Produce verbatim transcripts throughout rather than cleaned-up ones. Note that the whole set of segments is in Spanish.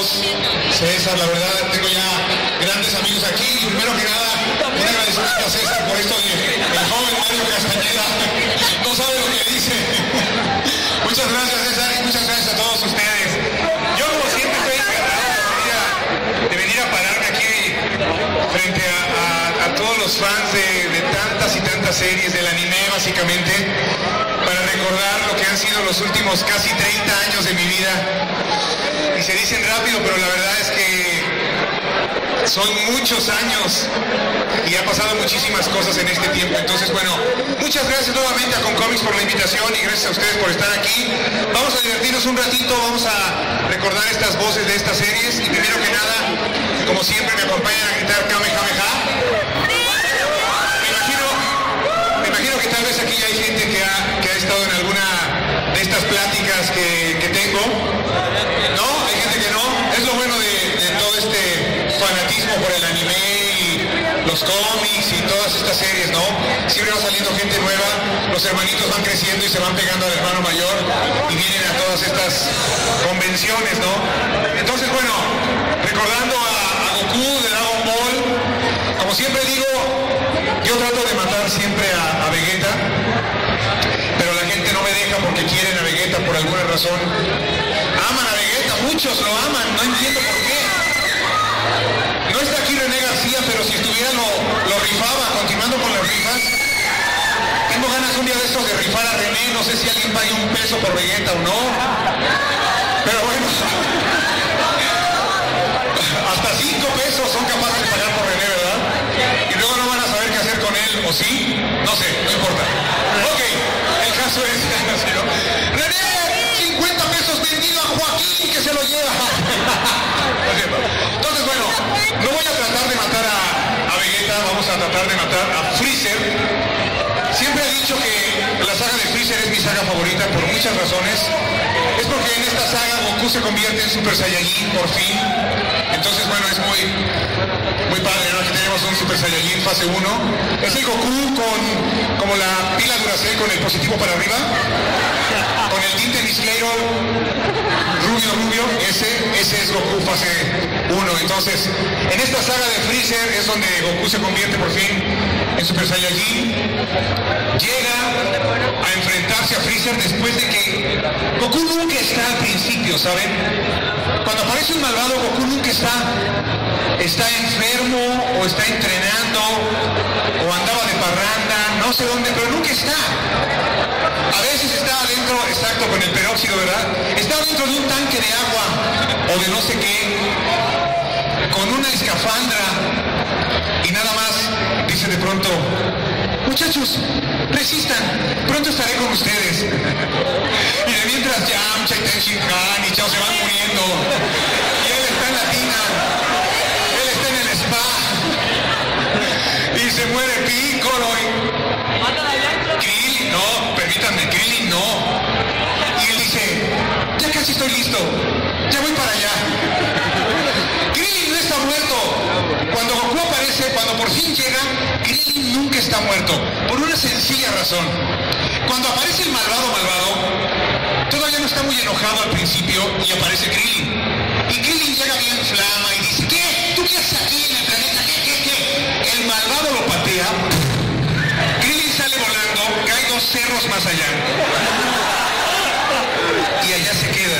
todos. César, la verdad, tengo ya grandes amigos aquí. Y primero que nada, un agradecimiento a César por esto de el joven Mario Castañeda. No sabe lo que dice. Muchas gracias, César, y muchas gracias a todos ustedes. Yo, como siempre, estoy encantado de venir a pararme aquí frente a, a, a todos los fans de, de tantas y tantas series del anime, básicamente, para recordar lo que han sido los últimos casi treinta años de mi vida. Y se dicen rápido, pero la verdad es que son muchos años y ha pasado muchísimas cosas en este tiempo. Entonces, bueno, muchas gracias nuevamente a Concomics por la invitación y gracias a ustedes por estar aquí. Vamos a divertirnos un ratito, vamos a recordar estas voces de estas series. Y primero que nada, como siempre, me acompañan a gritar Kamehameha. Me imagino, me imagino que tal vez aquí ya hay gente que ha, que ha estado en alguna de estas pláticas que, que tengo. ¿No? Hay gente que no. Es lo bueno de, de todo este fanatismo por el anime y los cómics y todas estas series, ¿no? Siempre va saliendo gente nueva, los hermanitos van creciendo y se van pegando al hermano mayor y vienen a todas estas convenciones, ¿no? Entonces, bueno, recordando a, a Goku de Dragon Ball, como siempre digo, yo trato de matar siempre a, a Vegeta, pero la gente no me deja porque quieren a Vegeta por alguna razón. Aman a Vegeta, muchos lo aman, no entiendo por qué. No está aquí René García, pero si estuviera lo, lo rifaba, continuando con las rifas. Tengo ganas un día de estos de rifar a René, no sé si alguien pague un peso por Vegeta o no. Pero bueno, hasta cinco pesos son capaces de pagar por René, ¿verdad? Y luego no van a saber qué hacer con él, ¿o sí? No sé, no importa. Ok, el caso es, ¿no? René, cincuenta pesos vendido a Joaquín, que se lo lleva. Entonces, bueno, no voy a tratar de matar a, a Vegeta, vamos a tratar de matar a Freezer. Siempre he dicho que la saga de Freezer es mi saga favorita por muchas razones. Es porque en esta saga Goku se convierte en Super Saiyajin por fin. Entonces, bueno, es muy, muy padre, ¿no? Aquí tenemos un Super Saiyajin fase uno. Es el Goku con como la pila Duracell con el positivo para arriba, con el tinte Disclaimer rubio, rubio, ese, ese es Goku fase uno. Entonces, en esta saga de Freezer es donde Goku se convierte por fin en Super Saiyajin. Llega a enfrentarse a Freezer después de que Goku nunca está al principio, ¿saben? Cuando aparece un malvado, Goku nunca está, está enfermo o está entrenando o andaba de parranda, no sé dónde, pero nunca está. A veces está adentro, exacto, con el peróxido, ¿verdad? Está dentro de un tanque de agua o de no sé qué, con una escafandra y nada más dice de pronto: muchachos, resistan, pronto estaré con ustedes. Y de mientras Yamcha y Ten Shin Han y Chao se van muriendo. Y él está en la tina, él está en el spa. Y se muere Piccolo. Y... Krillin, no, permítanme, Krillin no. Y él dice: ya casi estoy listo, ya voy para allá. Krillin no está muerto. Cuando Goku aparece, cuando por fin llega, Krillin nunca está muerto, por una sencilla razón. Cuando aparece el malvado malvado, todavía no está muy enojado al principio y aparece Krillin. Y Krillin llega bien flama y dice: ¿qué? ¿Tú qué haces aquí en el planeta? ¿Qué, qué, qué? El malvado lo patea, Krillin sale volando, cae dos cerros más allá. Y allá se queda.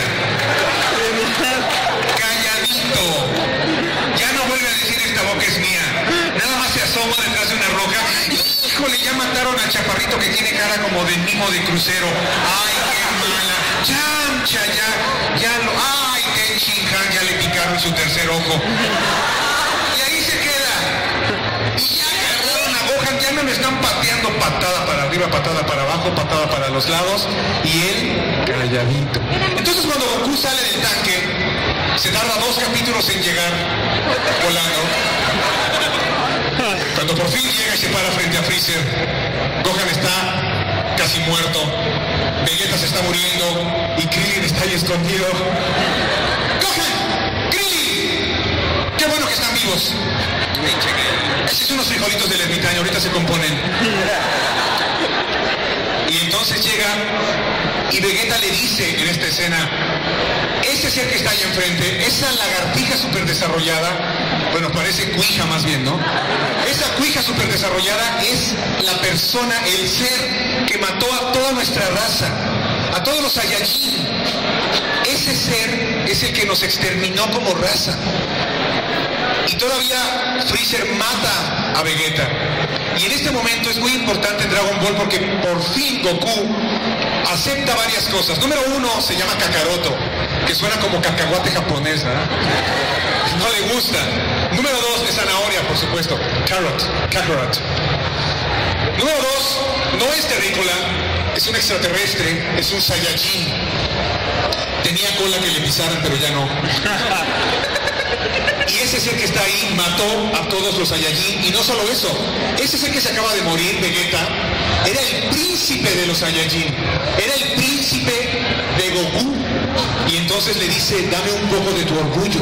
Calladito. Ya no vuelve a decir: esta boca es mía. Nada más se asoma detrás de una roca. Híjole, ya mataron al chaparrito que tiene cara como de mimo de crucero. Ay, qué mala. Yamcha, ya, ya lo... Ay, Ten Shin Han, ya le picaron su tercer ojo. Y ahí se queda. Y ya agarraron a Gohan, ya no le están pateando patada para arriba, patada para abajo, patada para los lados. Y él, calladito. Entonces cuando Goku sale del tanque, se tarda dos capítulos en llegar volando. Cuando por fin llega y se para frente a Freezer, Gohan está casi muerto, Vegeta se está muriendo y Krillin está ahí escondido. ¡Gohan! ¡Krillin! ¡Qué bueno que están vivos! Esos son unos frijolitos del ermitaño, ahorita se componen. Y entonces llega Y Vegeta le dice en esta escena, ese ser que está ahí enfrente, esa lagartija súper desarrollada, bueno, parece cuija más bien, ¿no? Esa cuija súper desarrollada es la persona, el ser que mató a toda nuestra raza, a todos los Saiyajin. Ese ser es el que nos exterminó como raza. Y todavía Freezer mata a Vegeta. Y en este momento es muy importante en Dragon Ball porque por fin Goku acepta varias cosas. Número uno, se llama Kakaroto, que suena como cacahuate japonés, ¿verdad? No le gusta. Número dos, es zanahoria, por supuesto. Carrot, Kakarot. Número dos, no es terrícola, es un extraterrestre, es un Saiyajin. Tenía cola que le pisaran, pero ya no. Y ese ser que está ahí mató a todos los Saiyajin. Y no solo eso, ese ser que se acaba de morir, Vegeta, era el príncipe de los Saiyajin. Era el príncipe de Goku. Y entonces le dice, dame un poco de tu orgullo.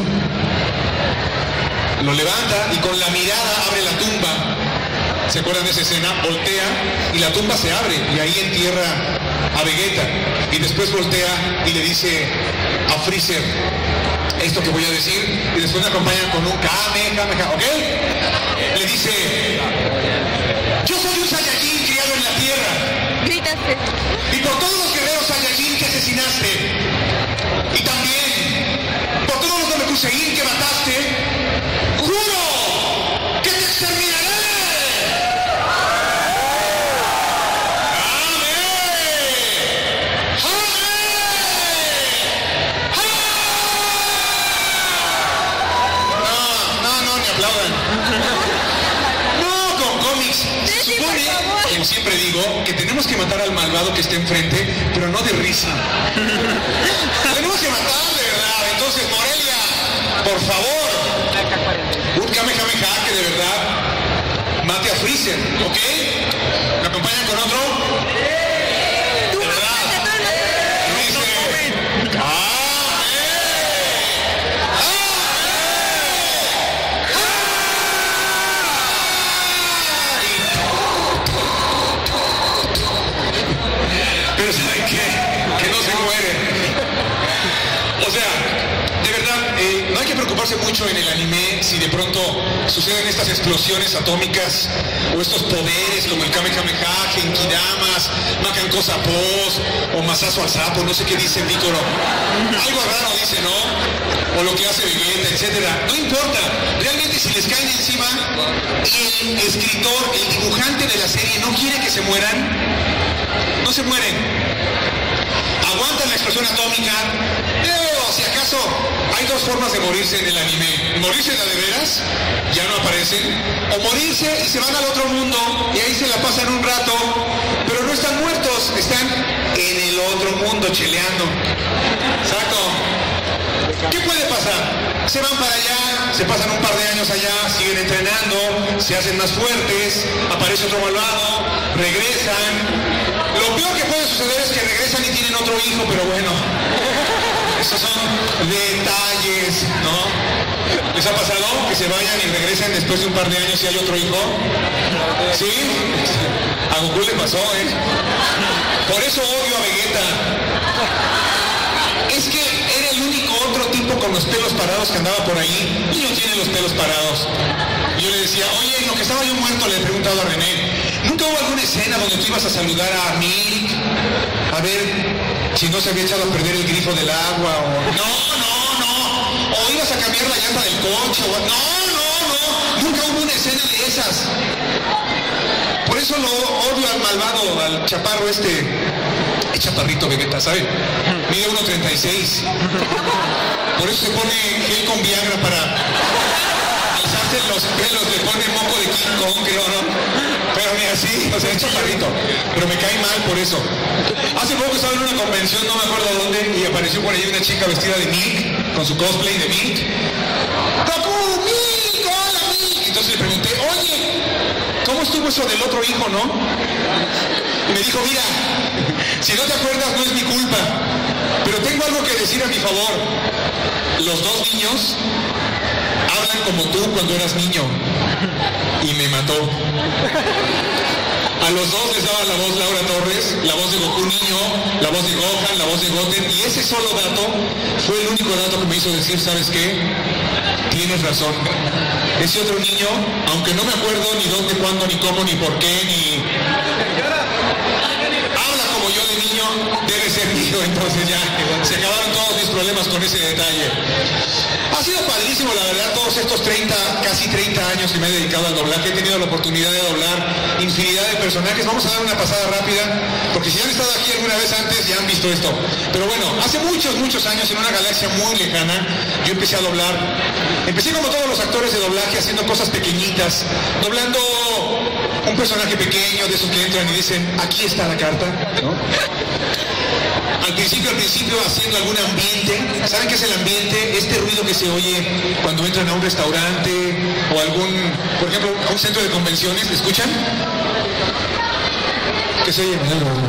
Lo levanta y con la mirada abre la tumba. ¿Se acuerdan de esa escena? Voltea y la tumba se abre y ahí entierra a Vegeta. Y después voltea y le dice a Freezer esto que voy a decir, y después me acompañan con un Kame, Kame, Kame, ¿ok? Le dice, yo soy un Saiyajin criado en la tierra. Gritaste. Y por todos los guerreros Saiyajin que asesinaste, y también por todos los Namekusein que mataste, juro que te exterminaré. Como siempre digo, que tenemos que matar al malvado que esté enfrente, pero no de risa. Tenemos que matar de verdad. Entonces, Morelia, por favor, un Kamehameha que de verdad mate a Freezer, ¿ok? ¿Me acompañan con otro? De verdad. Freezer. ¡Ah! Pero ¿saben qué? Que no se mueren. O sea, de verdad, eh, no hay que preocuparse mucho en el anime si de pronto suceden estas explosiones atómicas o estos poderes como el Kamehameha, Genkidamas, Makanko Sapos o Masazo al sapo, no sé qué dice Vícoro. Algo raro dice, ¿no? O lo que hace Vegeta, etcétera. No importa. Realmente si les caen encima y el escritor, el dibujante de la serie no quiere que se mueran, no se mueren. Aguantan la explosión atómica. Pero si acaso hay dos formas de morirse en el anime. Morirse de de veras, ya no aparecen. O morirse y se van al otro mundo y ahí se la pasan un rato. Pero no están muertos, están en el otro mundo cheleando. Exacto. ¿Qué puede pasar? Se van para allá, se pasan un par de años allá, siguen entrenando, se hacen más fuertes, aparece otro malvado, regresan. Lo peor que puede suceder es que regresan y tienen otro hijo, pero bueno, esos son detalles, ¿no? ¿Les ha pasado que se vayan y regresen después de un par de años y hay otro hijo? ¿Sí? A Goku le pasó, ¿eh? Por eso odio a Vegeta. Es que era el único otro tipo con los pelos parados que andaba por ahí y no tiene los pelos parados. Yo le decía, oye, en lo que estaba yo muerto, le he preguntado a René, ¿nunca hubo alguna escena donde tú ibas a saludar a Milk? A ver si no se había echado a perder el grifo del agua o... No, no, no. O ibas a cambiar la llanta del coche o... No, no, no. Nunca hubo una escena de esas. Por eso lo odio al malvado, al chaparro este... El chaparrito Vegeta, ¿saben? Mide uno treinta y seis. Por eso se pone gel con Viagra para alzarse los pelos, le pone moco de King Kong, creo, ¿no? Pero mira, sí, o sea, es chaparrito. Pero me cae mal por eso. Hace poco estaba en una convención, no me acuerdo dónde, y apareció por ahí una chica vestida de Milk, con su cosplay de Milk. ¡Goku! ¡Milk! ¡Hola, Milk! Entonces le pregunté, oye, ¿cómo estuvo eso del otro hijo, no? Y me dijo, mira, si no te acuerdas no es mi culpa, pero tengo algo que decir a mi favor. Los dos niños hablan como tú cuando eras niño. Y me mató. A los dos les daba la voz Laura Torres, la voz de Goku niño, la voz de Gohan, la voz de Goten, y ese solo dato fue el único dato que me hizo decir, ¿sabes qué? Tienes razón. Ese otro niño, aunque no me acuerdo ni dónde, cuándo, ni cómo, ni por qué, ni... habla como yo de niño, debe ser mío, entonces ya se acabaron todos mis problemas con ese detalle. Ha sido padrísimo, la verdad, todos estos treinta, casi treinta años que me he dedicado al doblaje. He tenido la oportunidad de doblar infinidad de personajes. Vamos a dar una pasada rápida, porque si han estado aquí alguna vez antes ya han visto esto. Pero bueno, hace muchos, muchos años, en una galaxia muy lejana, yo empecé a doblar. Empecé como todos los actores de doblaje, haciendo cosas pequeñitas, doblando un personaje pequeño, de esos que entran y dicen, aquí está la carta, ¿no? Al principio, al principio haciendo algún ambiente. ¿Saben qué es el ambiente? Este ruido que se oye cuando entran a un restaurante o algún, por ejemplo, a un centro de convenciones. ¿Escuchan? ¿Qué se oye?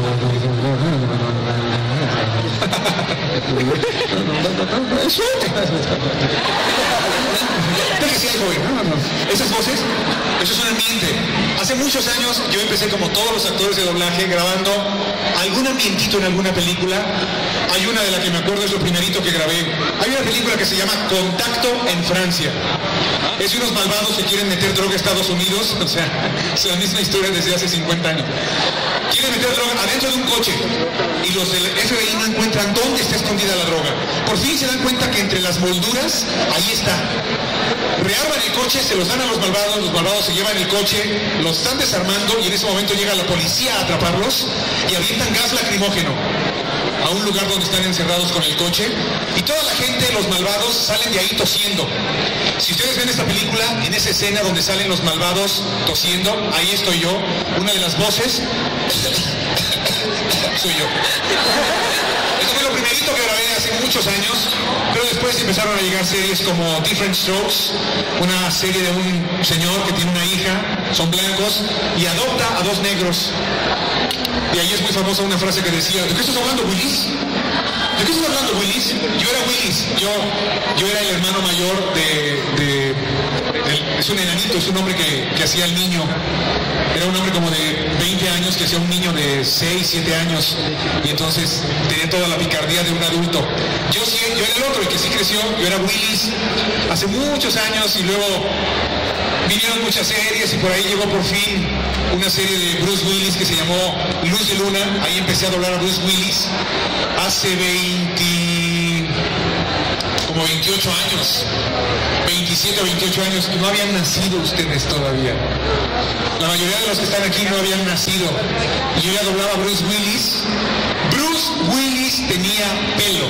Déjese ahí, joven. Esas voces, eso es un ambiente. Hace muchos años yo empecé como todos los actores de doblaje grabando algún ambientito en alguna película. Hay una de la que me acuerdo, es lo primerito que grabé. Hay una película que se llama Contacto en Francia. Es unos malvados que quieren meter droga a Estados Unidos. O sea, es la misma historia desde hace cincuenta años. Quieren meter droga adentro de un coche y los del F B I no encuentran dónde está escondida la droga. Por fin se dan cuenta que entre las molduras, ahí está. Rearman el coche, se los dan a los malvados, los malvados se llevan el coche, los están desarmando y en ese momento llega la policía a atraparlos y avientan gas lacrimógeno a un lugar donde están encerrados con el coche, y toda la gente, los malvados, salen de ahí tosiendo. Si ustedes ven esta película, en esa escena donde salen los malvados tosiendo, ahí estoy yo, una de las voces soy yo. Eso fue lo primerito que grabé hace muchos años, pero después empezaron a llegar series como Different Strokes, una serie de un señor que tiene una hija, son blancos, y adopta a dos negros. Y ahí es muy famosa una frase que decía, ¿de qué estás hablando, Willis? ¿De qué estás hablando, Willis? Yo era Willis, yo, yo era el hermano mayor de... de el, es un enanito, es un hombre que, que hacía el niño. Era un hombre como de veinte años que hacía un niño de seis, siete años. Y entonces tenía toda la picardía de un adulto. Yo sí, yo era el otro, el que sí creció, yo era Willis hace muchos años, y luego vinieron muchas series y por ahí llegó por fin una serie de Bruce Willis que se llamó Luz de Luna. Ahí empecé a doblar a Bruce Willis hace veinte, como veintiocho años, veintisiete o veintiocho años, y no habían nacido ustedes todavía. La mayoría de los que están aquí no habían nacido. Y yo ya doblaba a Bruce Willis. Bruce Willis tenía pelo.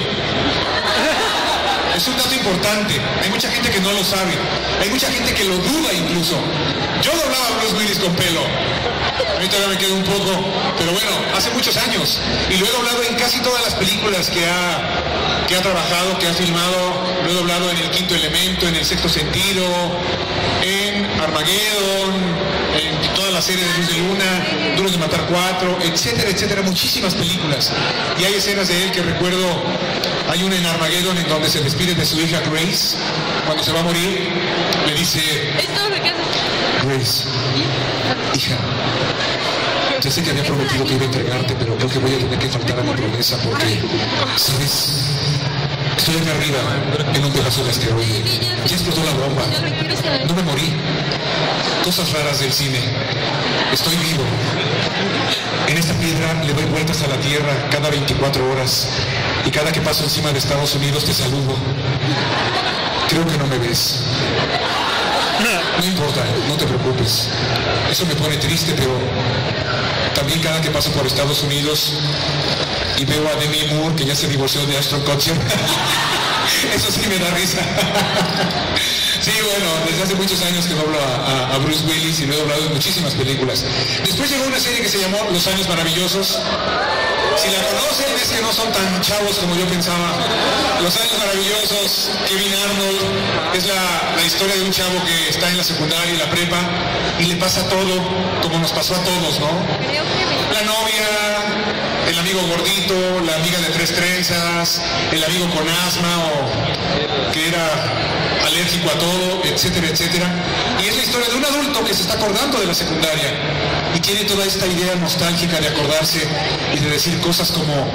Es un dato importante. Hay mucha gente que no lo sabe. Hay mucha gente que lo duda incluso. Yo doblaba a Bruce Willis con pelo. A mí todavía me queda un poco, pero bueno, hace muchos años. Y lo he doblado en casi todas las películas que ha, que ha trabajado, que ha filmado. Lo he doblado en El Quinto Elemento, en El Sexto Sentido, en Armageddon, en toda la serie de Luz de Luna, Duros de Matar cuatro, etcétera, etcétera. Muchísimas películas. Y hay escenas de él que recuerdo. Hay una en Armageddon en donde se despide de su hija Grace. Cuando se va a morir, le dice: Grace, hija, ya sé que había prometido que iba a entregarte, pero creo que voy a tener que faltar a mi promesa porque, ¿sabes? Estoy acá arriba, en un pedazo de asteroide. Ya explotó la bomba. No me morí. Cosas raras del cine. Estoy vivo. En esta piedra le doy vueltas a la Tierra cada veinticuatro horas. Y cada que paso encima de Estados Unidos te saludo. Creo que no me ves. No importa, no te preocupes. Eso me pone triste, pero también cada que paso por Estados Unidos y veo a Demi Moore, que ya se divorció de Ashton Kutcher, eso sí me da risa. Sí, bueno, desde hace muchos años que doblo a, a, a Bruce Willis y lo he doblado en muchísimas películas. Después llegó una serie que se llamó Los Años Maravillosos. Si la conocen es que no son tan chavos como yo pensaba. Los Años Maravillosos, Kevin Arnold, es la, la historia de un chavo que está en la secundaria y la prepa y le pasa todo como nos pasó a todos, ¿no? La novia, el amigo gordito, la amiga de tres trenzas, el amigo con asma o que era alérgico a todo, etcétera, etcétera. Y es la historia de un adulto que se está acordando de la secundaria y tiene toda esta idea nostálgica de acordarse y de decir cosas como: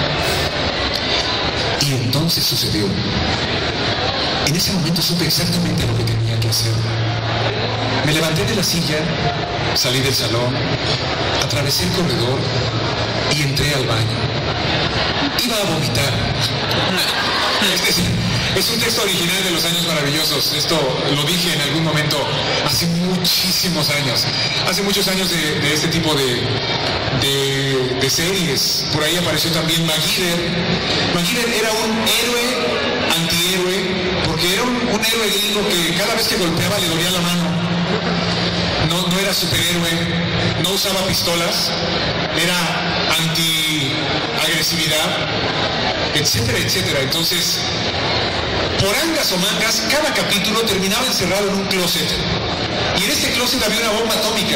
y entonces sucedió. En ese momento supe exactamente lo que tenía que hacer. Me levanté de la silla, salí del salón, atravesé el corredor y entré al baño. Iba a vomitar. Este es, es un texto original de Los Años Maravillosos. Esto lo dije en algún momento hace muchísimos años. Hace muchos años de, de este tipo de, de, de series. Por ahí apareció también MacGyver. MacGyver era un héroe, antihéroe, porque era un, un héroe gringo que cada vez que golpeaba le dolía la mano. No, no era superhéroe, no usaba pistolas, era anti-agresividad, etcétera, etcétera. Entonces, por angas o mangas, cada capítulo terminaba encerrado en un closet. Y en este closet había una bomba atómica.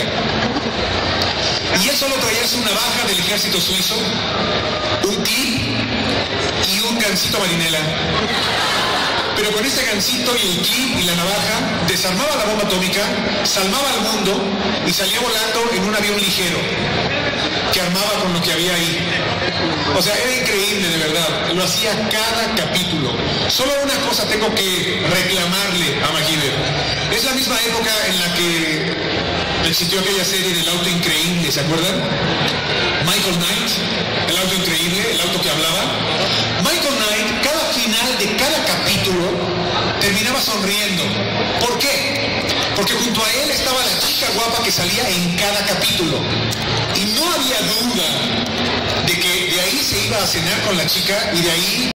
Y él solo traía su navaja del ejército suizo, un clip y un gancito marinela. Pero con ese gancito y el clip y la navaja, desarmaba la bomba atómica, salvaba al mundo y salía volando en un avión ligero que armaba con lo que había ahí. O sea, era increíble, de verdad. Lo hacía cada capítulo. Solo una cosa tengo que reclamarle a MacGyver. Es la misma época en la que existió aquella serie del auto increíble, ¿se acuerdan? Michael Knight, el auto increíble, el auto que hablaba. Michael Knight, cada final de cada capítulo terminaba sonriendo. ¿Por qué? Porque junto a él estaba la chica guapa que salía en cada capítulo. Y no había duda de que de ahí se iba a cenar con la chica y de ahí